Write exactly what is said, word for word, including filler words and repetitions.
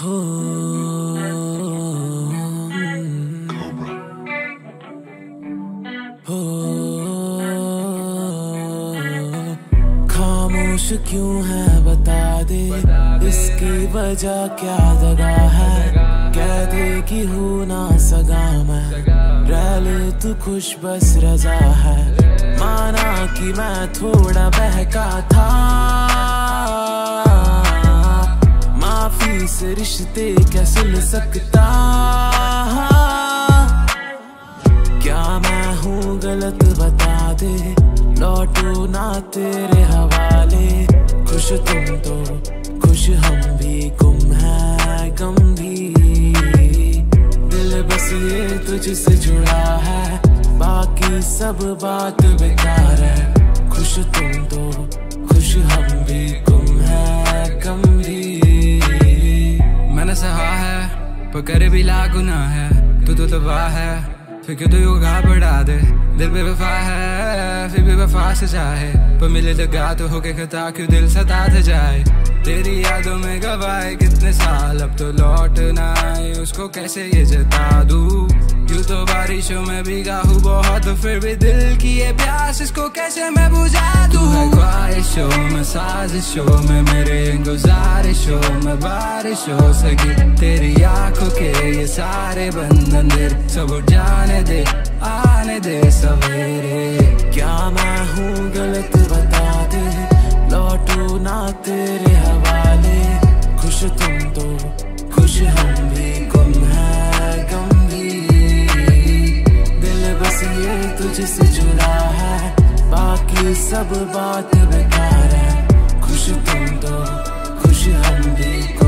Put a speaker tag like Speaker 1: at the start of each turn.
Speaker 1: हो हो खामोश क्यों है बता दे, इसकी वजह क्या दगा है। कह दे कि हूँ ना सगा मैं, रह ले तू खुश बस रजा है। माना कि मैं थोड़ा बहका था, माफी से रिश्ते क्या सुल सकता। क्या मैं हूँ गलत बता दे, लौटू ना तेरे हवाले। खुश तुम तो खुश हम भी, गुम है गम भी। दिल बस ये तुझसे जुड़ा है, बाकी सब बात बेकार है। खुश तुम तो खुश हम भी, गुम है गम भी।
Speaker 2: मैंने सहा है पर करे भी लागुना है। तू तो तबाह है फिर क्यों तू यूं घबरा दे। दिल बेवफा है फिर भी वफा से चाहे, पर मिले लगा तो होके खता क्यों दिल सताते जाए। तेरी यादों में गवाए कितने साल, अब तो लौट ना आए उसको कैसे ये जता दूं। यूं तो बारिशों में भीगा हूँ बहुत, फिर भी दिल की ये प्यास इसको कैसे मैं बुझा दूं। तू है ख्वाहिशों में साजिशों में, मेरे गुजारिशों में बारिश हो सकी। तेरी आंखों के ये सारे बंधन दिल सब उड़ जाने दे, आने दे सवेरे।
Speaker 1: क्या मैं हूँ गलत बता दे, लौटू ना तेरे हवाले। खुश तुम तो खुश हम भी, गुम है गम भी। दिल बस ये तुझसे जुड़ा है, बाकी सब बात बेकार है। खुश तुम तो खुश हम भी।